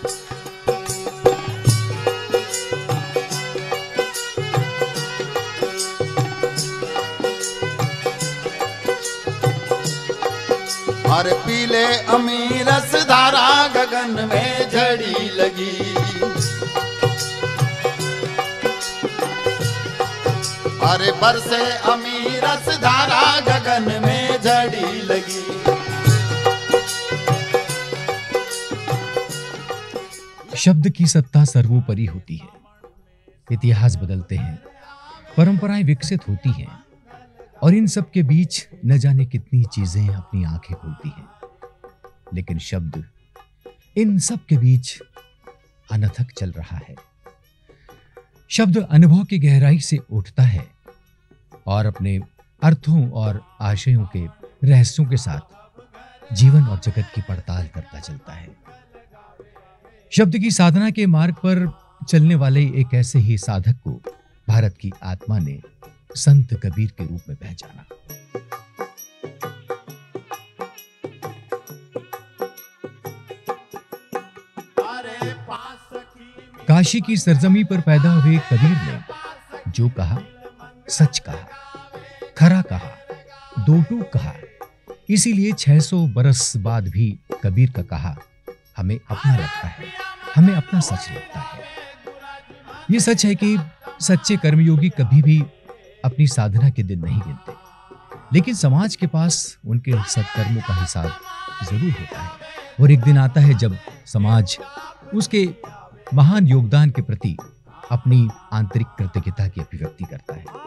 और पीले अमीरस धारा गगन में झड़ी लगी। अरे बरसे अमीरस धारा गगन में झड़ी लगी। शब्द की सत्ता सर्वोपरि होती है। इतिहास बदलते हैं, परंपराएं विकसित होती हैं और इन सब के बीच न जाने कितनी चीजें अपनी आंखें खोलती हैं, लेकिन शब्द इन सब के बीच अनथक चल रहा है। शब्द अनुभव की गहराई से उठता है और अपने अर्थों और आशयों के रहस्यों के साथ जीवन और जगत की पड़ताल करता चलता है। शब्द की साधना के मार्ग पर चलने वाले एक ऐसे ही साधक को भारत की आत्मा ने संत कबीर के रूप में पहचाना। काशी की सरजमी पर पैदा हुए कबीर ने जो कहा सच कहा, खरा कहा, दो टूक कहा। इसीलिए 600 बरस बाद भी कबीर का कहा हमें अपना लगता है, हमें अपना सच लगता है। ये सच है कि सच्चे कर्मयोगी कभी भी अपनी साधना के दिन नहीं गिनते, लेकिन समाज के पास उनके सत्कर्मों का हिसाब जरूर होता है। और एक दिन आता है जब समाज उसके महान योगदान के प्रति अपनी आंतरिक कृतज्ञता की अभिव्यक्ति करता है।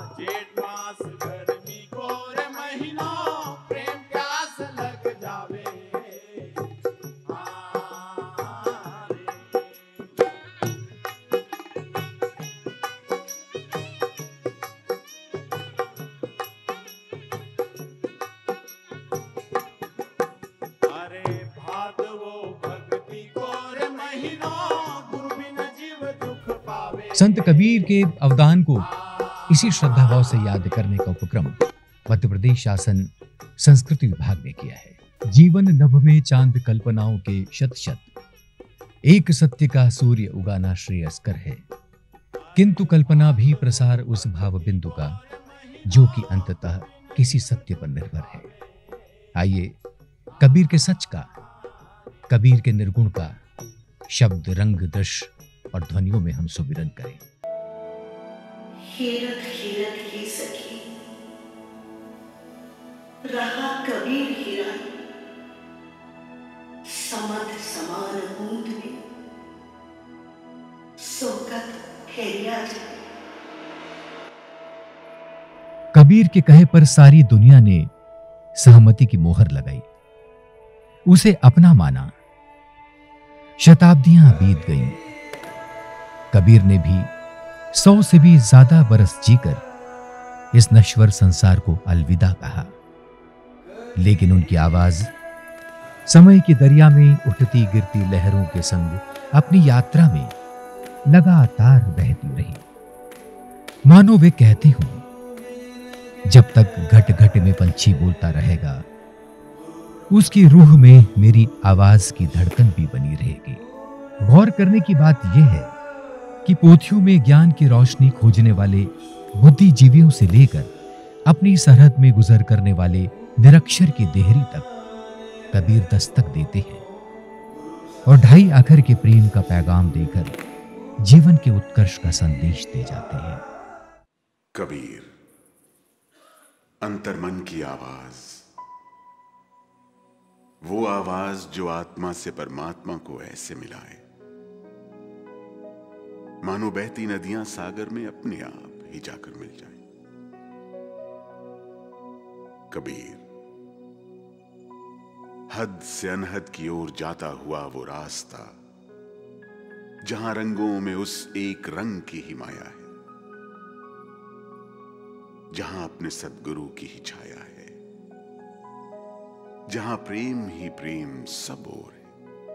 संत कबीर के अवदान को इसी श्रद्धा भाव से याद करने का उपक्रम मध्य प्रदेश शासन संस्कृति विभाग ने किया है। जीवन नभ में चांद कल्पनाओं के शत शत, एक सत्य का सूर्य उगाना श्रेयस्कर है, किंतु कल्पना भी प्रसार उस भाव बिंदु का जो कि अंततः किसी सत्य पर निर्भर है। आइए कबीर के सच का, कबीर के निर्गुण का शब्द, रंग, दृश्य और ध्वनियों में हम सुमिरन करें। हीरत हीरत ही सखी रहा कबीर हीरा, समध समान बूंद में सोकत हेरिया जाए। कबीर के कहे पर सारी दुनिया ने सहमति की मोहर लगाई, उसे अपना माना। शताब्दियां बीत गईं, कबीर ने भी 100 से भी ज्यादा बरस जीकर इस नश्वर संसार को अलविदा कहा, लेकिन उनकी आवाज समय की दरिया में उठती गिरती लहरों के संग अपनी यात्रा में लगातार बहती रही। मानो वे कहते हों, जब तक घट घट में पंछी बोलता रहेगा, उसकी रूह में मेरी आवाज की धड़कन भी बनी रहेगी। गौर करने की बात यह है कि पोथियों में ज्ञान की रोशनी खोजने वाले बुद्धिजीवियों से लेकर अपनी सरहद में गुजर करने वाले निरक्षर की देहरी तक कबीर दस्तक देते हैं और ढाई आखर के प्रेम का पैगाम देकर जीवन के उत्कर्ष का संदेश दे जाते हैं। कबीर, अंतर्मन की आवाज, वो आवाज जो आत्मा से परमात्मा को ऐसे मिलाए मानो बहती नदियां सागर में अपने आप ही जाकर मिल जाएं। कबीर, हद से अनहद की ओर जाता हुआ वो रास्ता जहां रंगों में उस एक रंग की ही माया है, जहां अपने सद्गुरु की ही छाया है, जहां प्रेम ही प्रेम सब ओर है,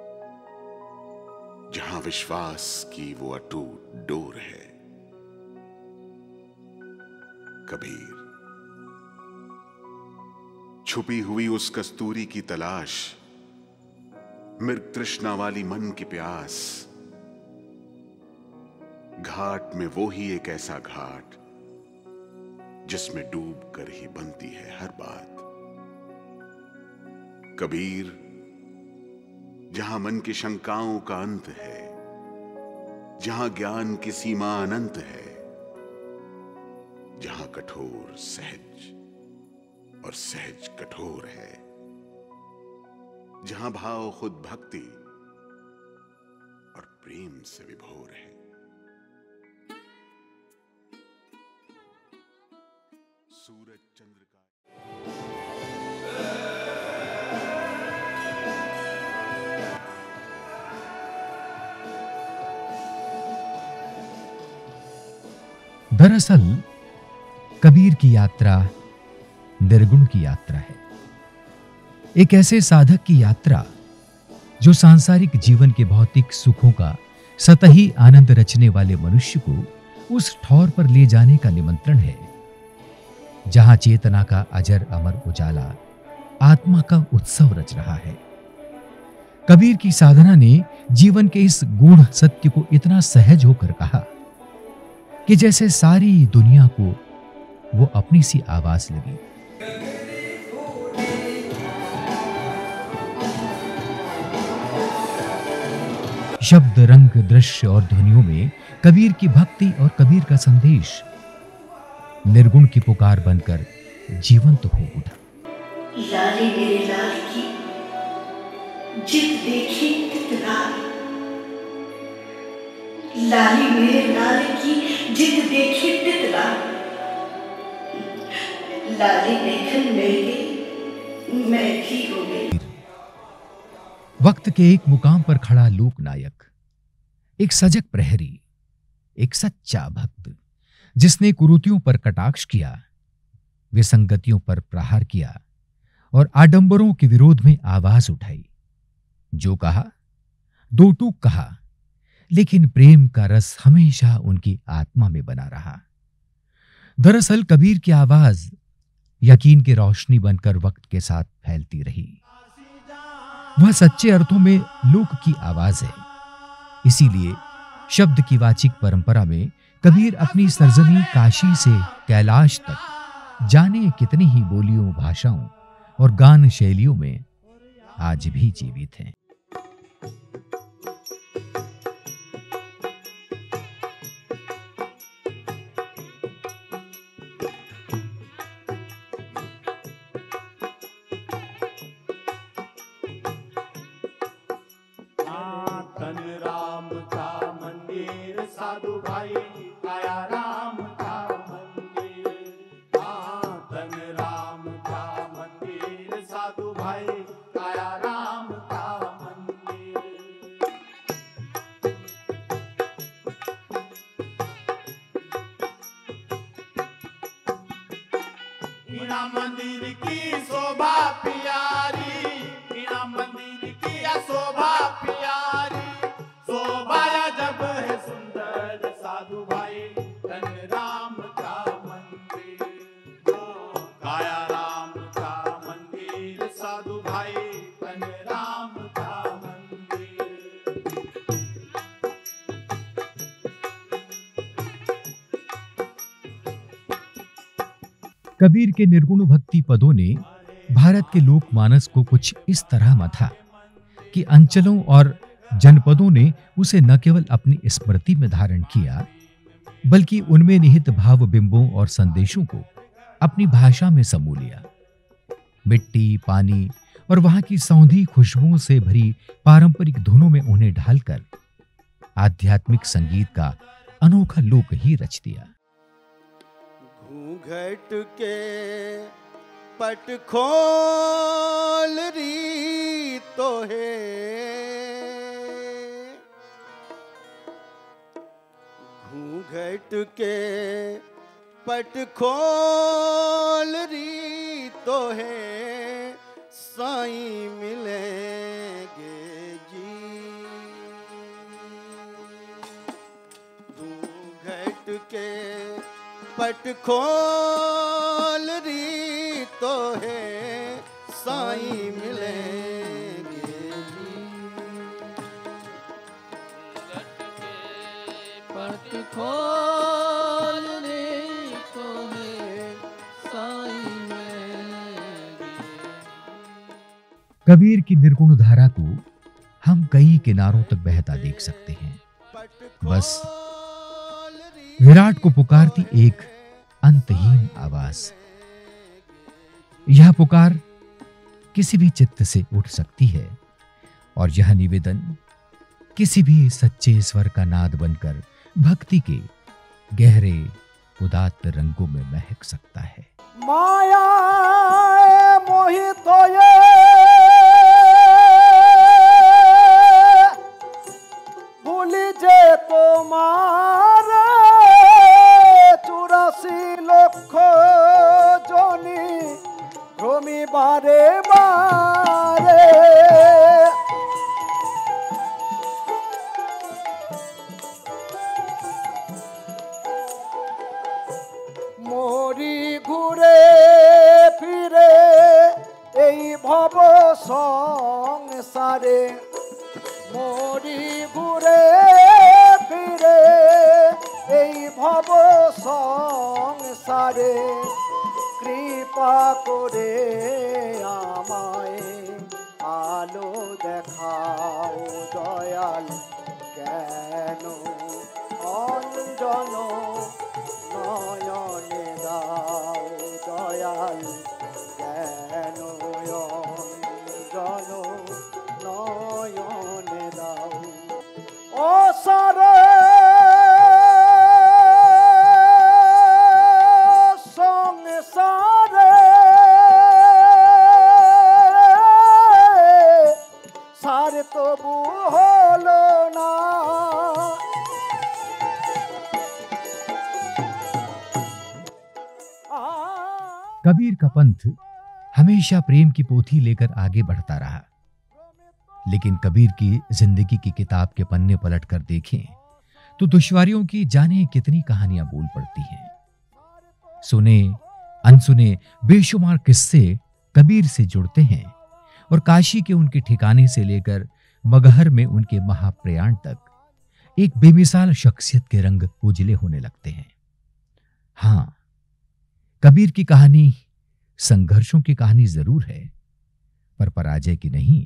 जहां विश्वास की वो अटूट डोर है। कबीर, छुपी हुई उस कस्तूरी की तलाश मृग तृष्णा वाली मन की प्यास, घाट में वो ही एक ऐसा घाट जिसमें डूब कर ही बनती है हर बात। कबीर, जहां मन की शंकाओं का अंत है, जहां ज्ञान की सीमा अनंत है, जहां कठोर सहज और सहज कठोर है, जहां भाव खुद भक्ति और प्रेम से विभोर है। सूरज चंद्र का दरअसल कबीर की यात्रा निर्गुण की यात्रा है, एक ऐसे साधक की यात्रा जो सांसारिक जीवन के भौतिक सुखों का सतही आनंद रचने वाले मनुष्य को उस ठौर पर ले जाने का निमंत्रण है जहां चेतना का अजर अमर उजाला आत्मा का उत्सव रच रहा है। कबीर की साधना ने जीवन के इस गूढ़ सत्य को इतना सहज होकर कहा कि जैसे सारी दुनिया को वो अपनी सी आवाज लगी। शब्द, रंग, दृश्य और ध्वनियों में कबीर की भक्ति और कबीर का संदेश निर्गुण की पुकार बनकर जीवंत हो उठा। लाले मेरे लाल की जित देखी तित लाल, लाली मेरे लाल की जित देखी तित लाल, लाली देखन मेरे मैं भी हो गई। वक्त के एक मुकाम पर खड़ा लोक नायक, एक सजग प्रहरी, एक सच्चा भक्त जिसने कुरीतियों पर कटाक्ष किया, विसंगतियों पर प्रहार किया और आडंबरों के विरोध में आवाज उठाई। जो कहा दो टूक कहा, लेकिन प्रेम का रस हमेशा उनकी आत्मा में बना रहा। दरअसल कबीर की आवाज यकीन की रोशनी बनकर वक्त के साथ फैलती रही। वह सच्चे अर्थों में लोक की आवाज है। इसीलिए शब्द की वाचिक परंपरा में कबीर अपनी सरजमी काशी से कैलाश तक जाने कितनी ही बोलियों, भाषाओं और गान शैलियों में आज भी जीवित हैं। तन राम का मंदिर साधु भाई, आया राम का मंदिर। तन राम का मंदिर साधु भाई, आया राम का मंदिर। मीणा मंदिर की शोभा प्यारी, मीणा मंदिर की शोभा प्यारी, शोभा जब है सुंदर साधु भाई, तन राम का मंदिर। काया राम का मंदिर साधु भाई, तन राम का मंदिर। कबीर के निर्गुण भक्ति पदों ने भारत के लोकमानस को कुछ इस तरह मथा कि अंचलों और जनपदों ने उसे न केवल अपनी स्मृति में धारण किया, बल्कि उनमें निहित भाव बिंबों और संदेशों को अपनी भाषा में समो लिया। मिट्टी, पानी और वहां की सौंधी खुशबुओं से भरी पारंपरिक धुनों में उन्हें ढालकर आध्यात्मिक संगीत का अनोखा लोक ही रच दिया। घूंघट के पट खोल री तो है, घूंघट के पट खोल री तो है, साईं मिलेंगे जी। घूंघट के पट खोल री तो है, साईं मिलेंगे जी। कबीर की निर्गुण धारा को हम कई किनारों तक बहता देख सकते हैं। बस विराट को पुकारती एक अंतहीन आवाज। यह पुकार किसी भी चित्त से उठ सकती है और यह निवेदन किसी भी सच्चे स्वर का नाद बनकर भक्ति के गहरे उदात्त रंगों में महक सकता है। माया मोहित ये भूल जे तुम्हारे 84 लक्ष जनी भ्रमी बारे बारे मोरी घुरे फिरे এই ভব সংসারে মোরি ঘুরে ফিরে এই ভব সংসারে কৃপা করে আমায় আলো দেখাও দয়াল কেন অঞ্জন নয়নে দাও দয়াল কেন অঞ্জন নয়নে দাও ও সারে সংসারে সারে তবু হলো না कबीर का पंथ हमेशा प्रेम की पोथी लेकर आगे बढ़ता रहा। लेकिन कबीर की जिंदगी की किताब के पन्ने पलट कर देखें तो दुश्वारियों की जाने कितनी कहानियां बोल पड़ती हैं। सुने अनसुने बेशुमार किस्से कबीर से जुड़ते हैं और काशी के उनके ठिकाने से लेकर मगहर में उनके महाप्रयाण तक एक बेमिसाल शख्सियत के रंग उजले होने लगते हैं। हां, कबीर की कहानी संघर्षों की कहानी जरूर है, पर पराजय की नहीं।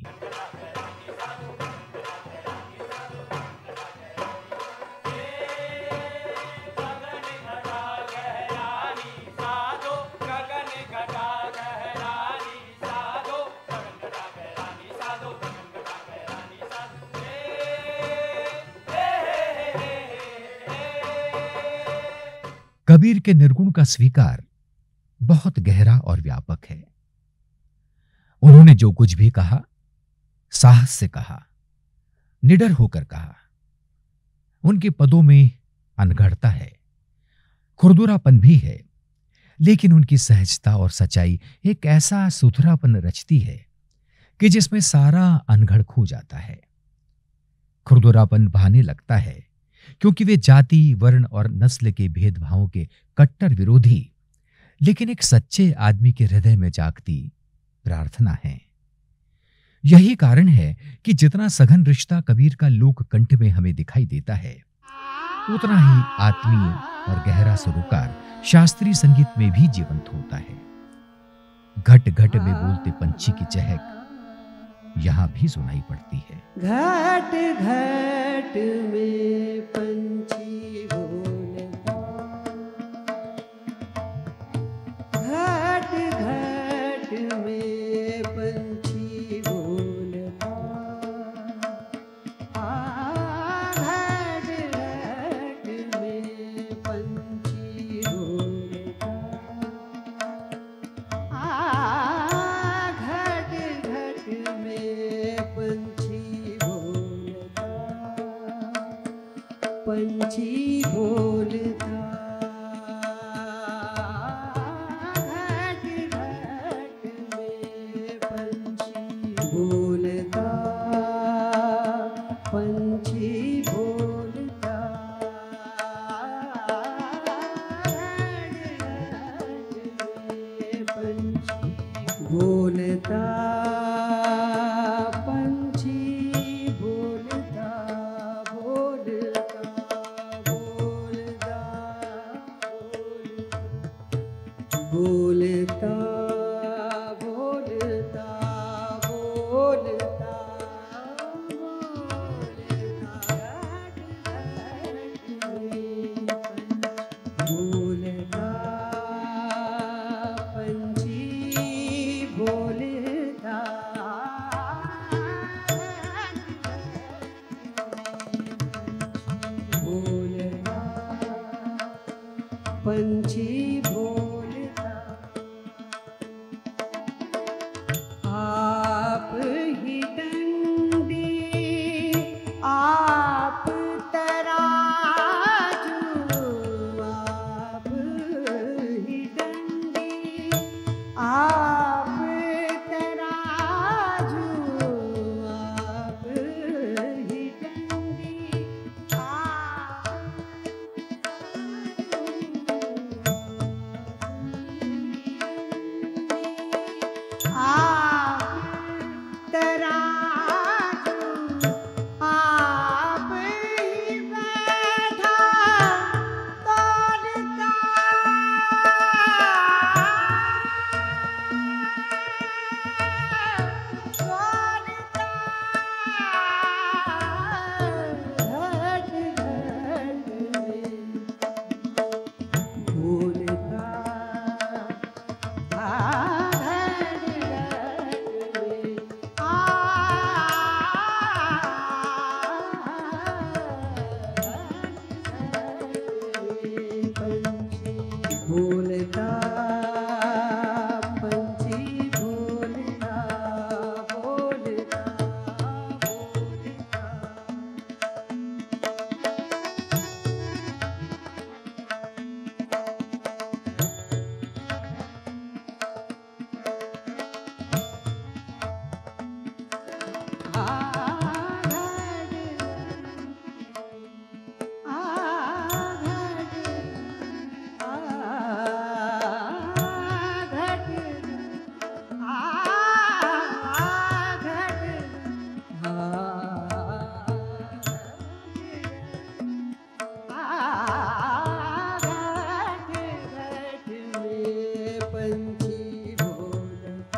कबीर के निर्गुण का स्वीकार बहुत गहरा और व्यापक है। उन्होंने जो कुछ भी कहा साहस से कहा, निडर होकर कहा। उनके पदों में अनघड़ता है, खुरदुरापन भी है, लेकिन उनकी सहजता और सच्चाई एक ऐसा सुथरापन रचती है कि जिसमें सारा अनघड़ खो जाता है। खुरदुरापन भाने लगता है क्योंकि वे जाति, वर्ण और नस्ल के भेदभावों के कट्टर विरोधी, लेकिन एक सच्चे आदमी के हृदय में जागती प्रार्थना है। यही कारण है कि जितना सघन रिश्ता कबीर का लोक कंठ में हमें दिखाई देता है, उतना ही आत्मीय और गहरा सरोकार शास्त्रीय संगीत में भी जीवंत होता है। घट घट में बोलते पंछी की चहक यहां भी सुनाई पड़ती है। घट घट में पंछी बोलता, घट घट में पंछी बोलता, घट घट में पंछी बोलता, घट घट में पंछी बोलता, पंछी बोलता, घट घट में पंछी बोलता, पंछी बोलता, घट घट में पंछी बोलता, पंछी बोलता, बोलता, बोलता। पंछी बोलता आप ही डंडी आप तराजू आप ही डंडी आप तराजू आप ही डंडी आप तराजू आप ही बैठा तौलता तौलता घट घट भूलता भूलता पंछी भूलता बोलता बोलता पंछी बोलता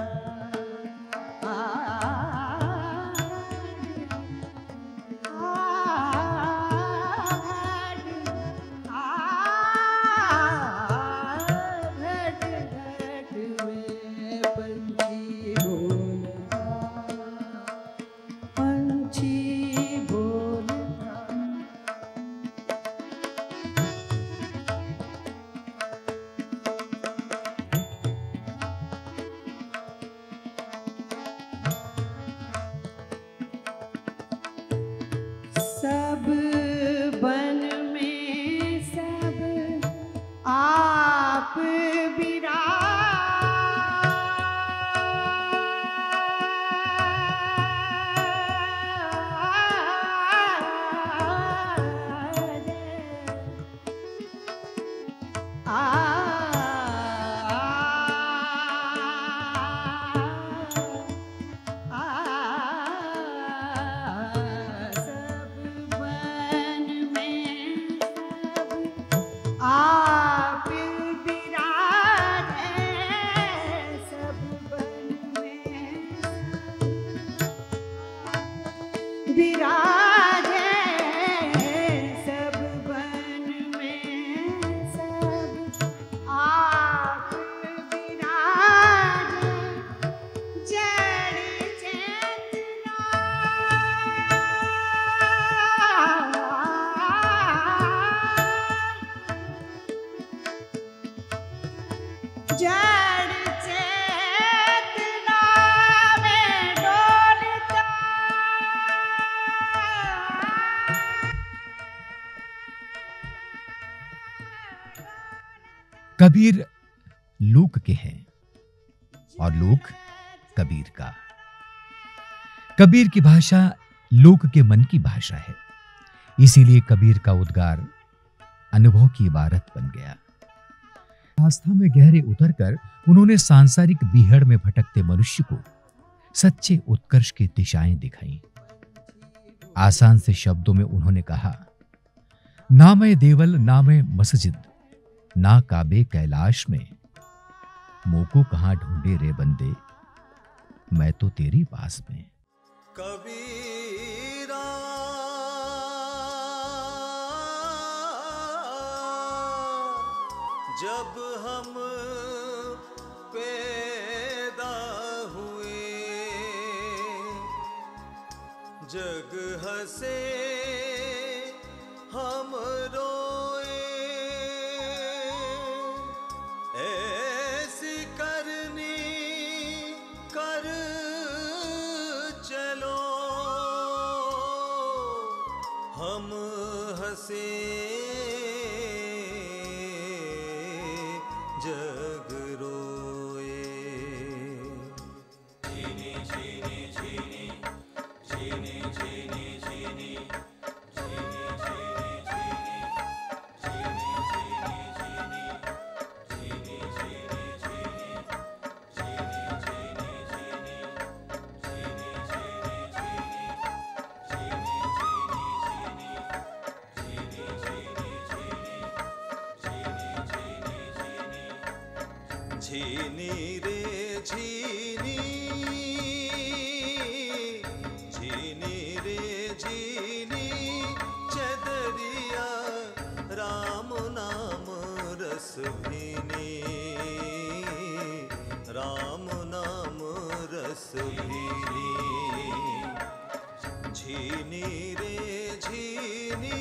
पंछी बोलता सब बन में सब आप सब बन में सब आप विराजे सब बन में विराजे सब बन में सब आप विराजे जड़ चेतना जड़ चेतना में डोलता कबीर लोक के हैं और लोक कबीर का। कबीर की भाषा लोक के मन की भाषा है, इसीलिए कबीर का उद्गार अनुभव की इबारत बन गया। आस्था में गहरे उतरकर उन्होंने सांसारिक बीहड़ में भटकते मनुष्य को सच्चे उत्कर्ष की दिशाएं दिखाई। आसान से शब्दों में उन्होंने कहा, ना मैं देवल ना मैं मस्जिद ना काबे कैलाश में, मोको कहां ढूंढे रे बंदे, मैं तो तेरी पास में। कबीरा जब हम पैदा हुए जग हंसे हम रोए हम हंसे जग रोए। चीनी चीनी चीनी चीनी चीनी चीनी चीनी चीनी चीनी चीनी चीनी चीनी चीनी चीनी चीनी झीनी रे झीनी, झीनी रे झीनी, चदरिया राम नाम रस भीनी, राम नाम रस भीनी। झीनी रे झीनी,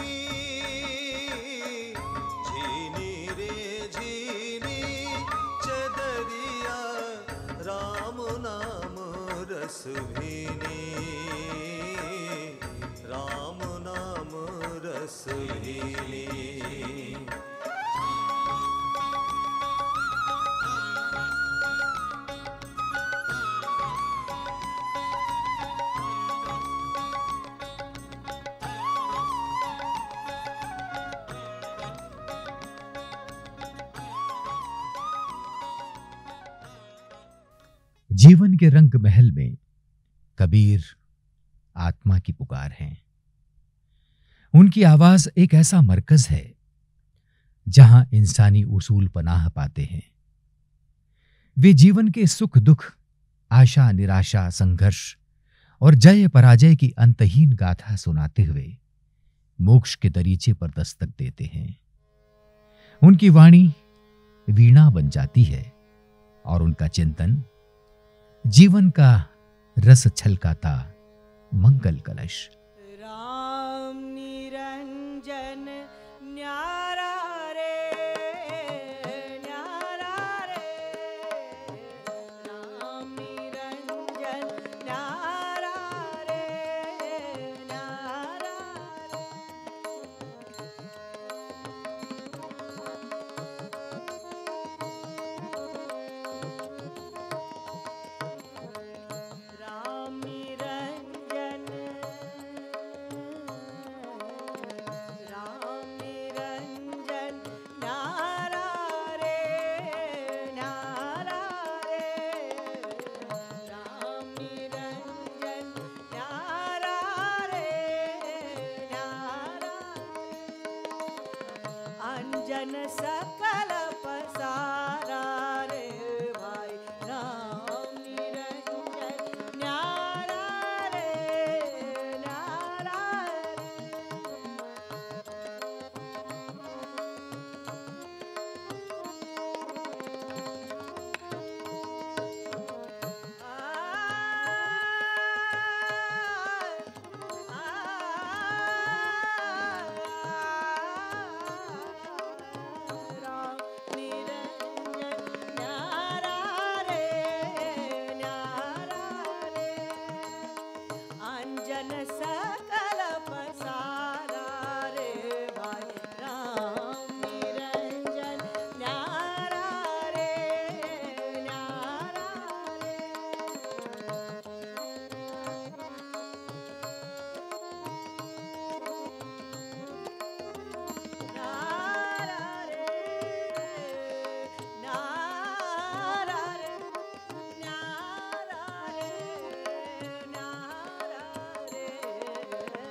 झीनी रे झीनी, चदरिया राम नाम रस भीनी, राम नाम रस भीनी। जीवन के रंग महल में कबीर आत्मा की पुकार है। उनकी आवाज एक ऐसा मरकज है जहां इंसानी उसूल पनाह पाते हैं। वे जीवन के सुख दुख, आशा निराशा, संघर्ष और जय पराजय की अंतहीन गाथा सुनाते हुए मोक्ष के दरीचे पर दस्तक देते हैं। उनकी वाणी वीणा बन जाती है और उनका चिंतन जीवन का रस छलकाता मंगल कलश। राम निरंजन न्यारा रे, न्यारा रे, राम निरंजन न्यारा रे, न्यारा रे। राम निरंजन, राम निरंजन न्यारा रे, न्यारा रे, राम निरंजन न्यारा रे, न्यारा रे। अंजन सकल पसारा रे भाई, राम निरंजन न्यारा रे, न्यारा रे। राम निरंजन न्यारा रे, न्यारा रे। अंजन सकल पसारा रे भाई, राम निरंजन न्यारा रे, न्यारा रे। न्यारा रे, न्यारा रे, न्यारा रे, न्यारा रे।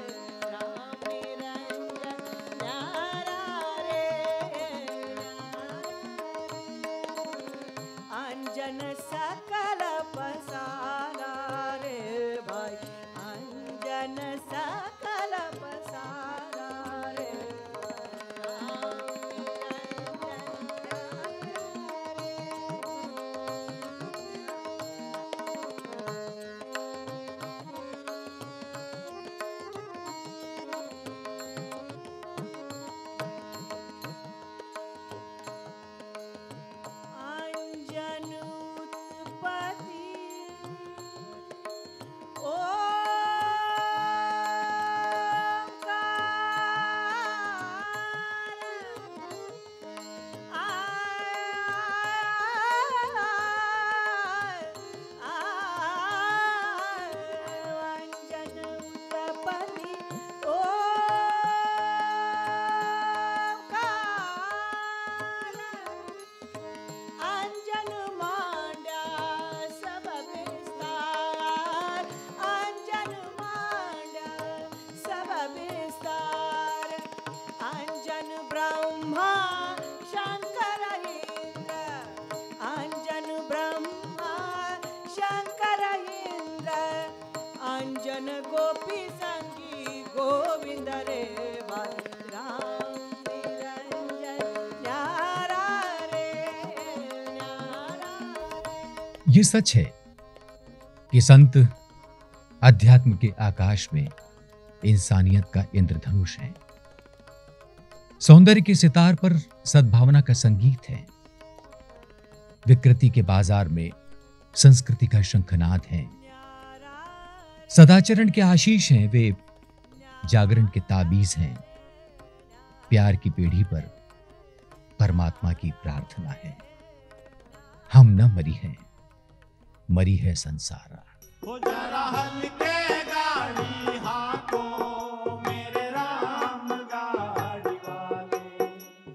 पूजन गोपी संगी गोविंद रे भाई राम निरंजन न्यारा रे न्यारा रे। ये सच है कि संत अध्यात्म के आकाश में इंसानियत का इंद्रधनुष है, सौंदर्य के सितार पर सद्भावना का संगीत है, विकृति के बाजार में संस्कृति का शंखनाद है, सदाचरण के आशीष हैं, वे जागरण के ताबीज हैं, प्यार की पीढ़ी पर परमात्मा की प्रार्थना है। हम न मरी हैं, मरी है संसारा। हो जरा हल्के गाड़ी हाथों मेरे राम गाड़ी वाले।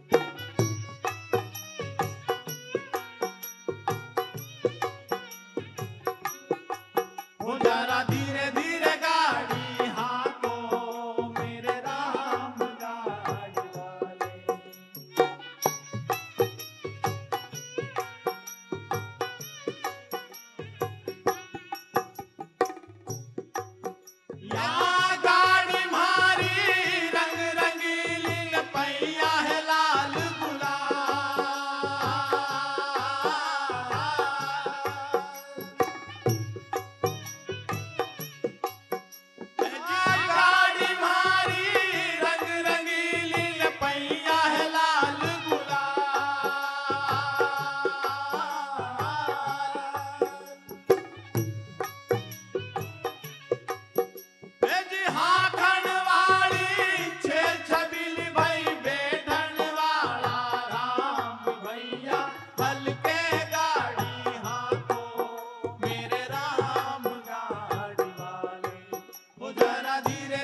हो जरा धीरे धीरे गाड़ी हाथों मेरे राम गाड़ी वाले। या गाड़ी मारी रंग रंगीली पहिया है लाल गुलाल। गाड़ी मारी रंग रंगीली पहिया है लाल गुलाल। जी हाथन वाली छे छबीली भाई बैठन वाला राम भैया हल्के गाड़ी हाथों मेरे राम गाड़ी वाले। हो जरा धीरे